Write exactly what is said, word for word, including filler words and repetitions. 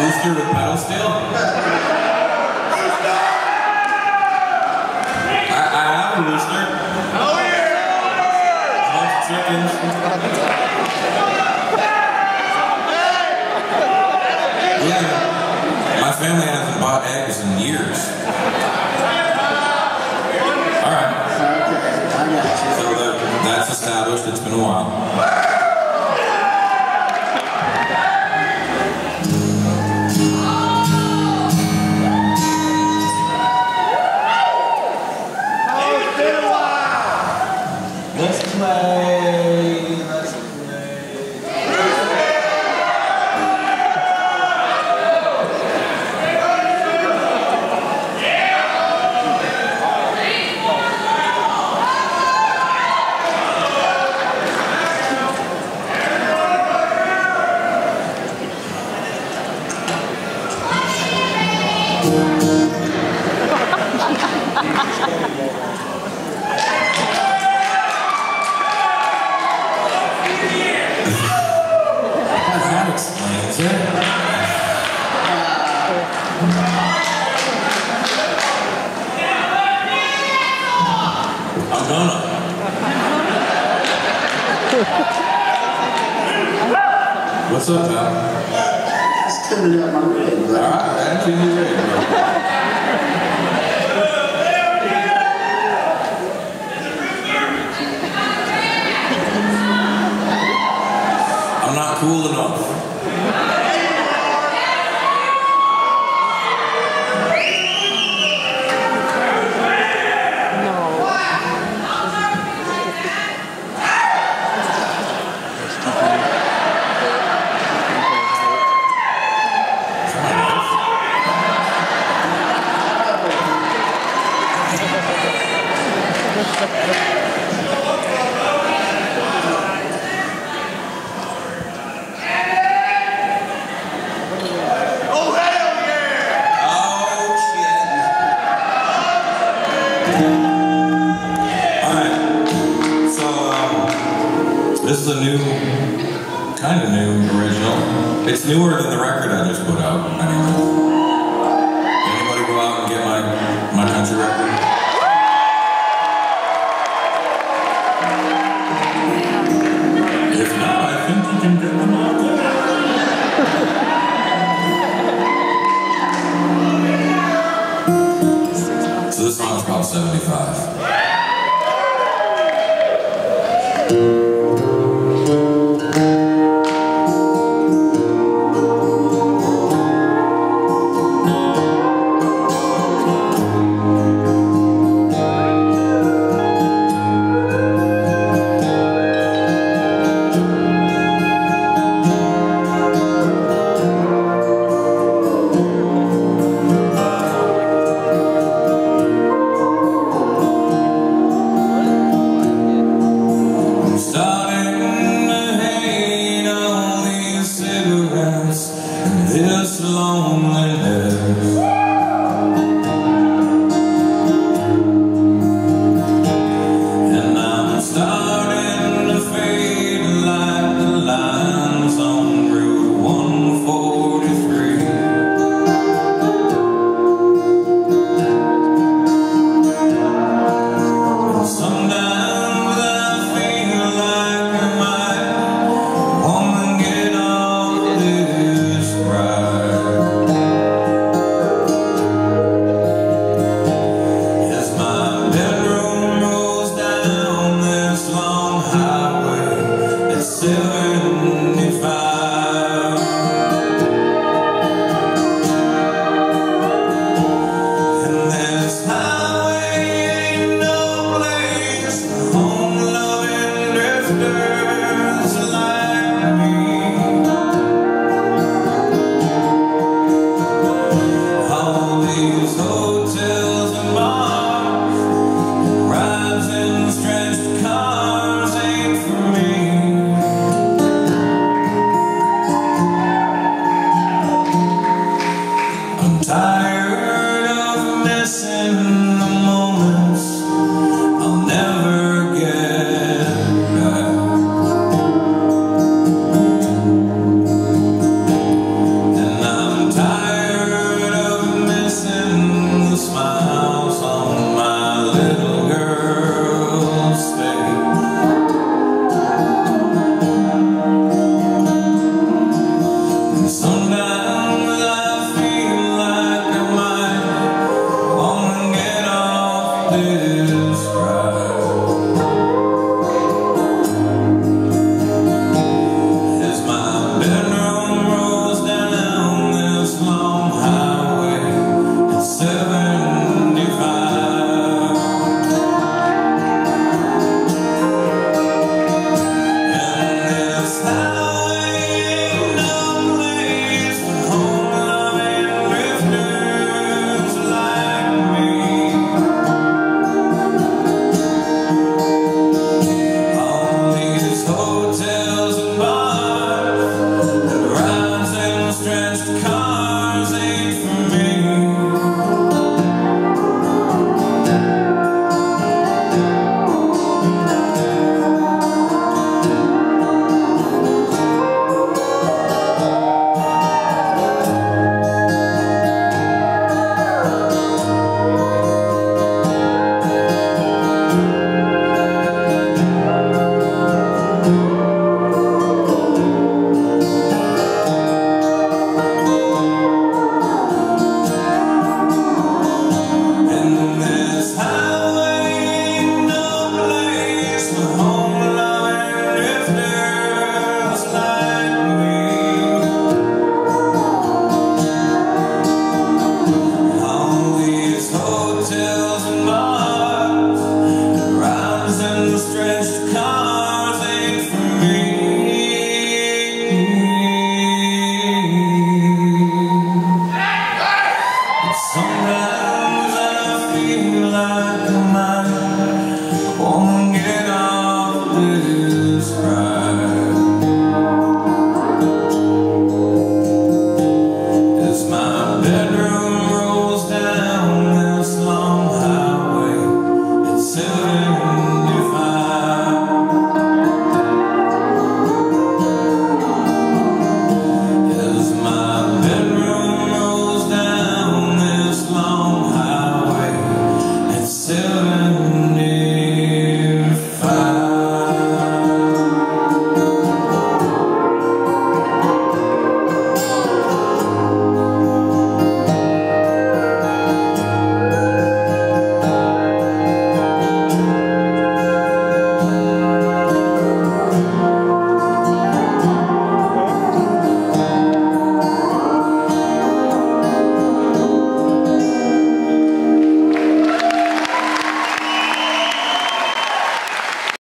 rooster with pedal steel? I, I have a rooster. Oh yeah! A bunch of chickens. Yeah. My family hasn't bought eggs in years. Alright. So that, that's established. It's been a while. Let's play, let's play. That explains it. I'm gonna. What's up, pal? Just coming up my rig, bro. Alright, man. Keep me ready, bro. I'm not cool enough. This is a new, kind of new original. It's newer than the record I just put out, anyway. Anybody go out and get my, my country record? If not, I think you can get them out there. So this song is called seventy-five.